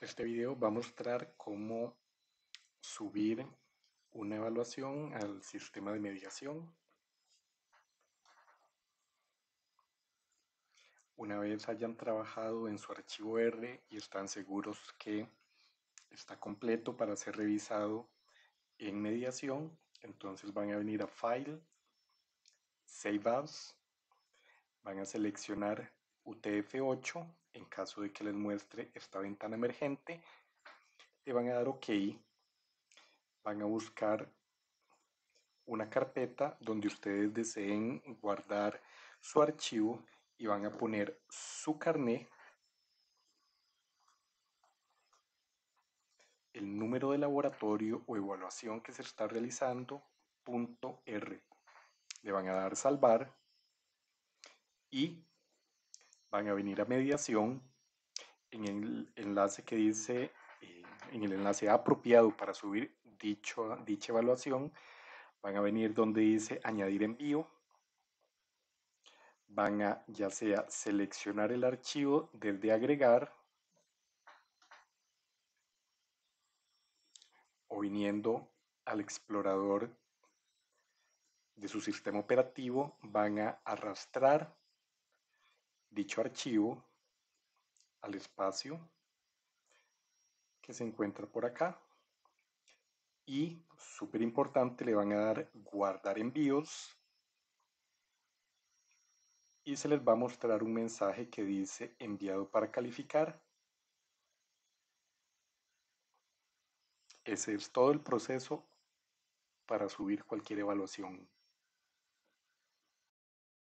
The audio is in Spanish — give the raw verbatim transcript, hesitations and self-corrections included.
Este video va a mostrar cómo subir una evaluación al sistema de mediación. Una vez hayan trabajado en su archivo R y están seguros que está completo para ser revisado en mediación, entonces van a venir a File, Save As, van a seleccionar U T F ocho en caso de que les muestre esta ventana emergente, le van a dar OK, van a buscar una carpeta donde ustedes deseen guardar su archivo y van a poner su carné, el número de laboratorio o evaluación que se está realizando, punto R. Le van a dar salvar y van a venir a mediación en el enlace que dice, eh, en el enlace apropiado para subir dicho, dicha evaluación, van a venir donde dice añadir envío. Van a ya sea seleccionar el archivo desde agregar o viniendo al explorador de su sistema operativo, van a arrastrar dicho archivo al espacio que se encuentra por acá y, súper importante, le van a dar guardar envíos y se les va a mostrar un mensaje que dice enviado para calificar. Ese es todo el proceso para subir cualquier evaluación.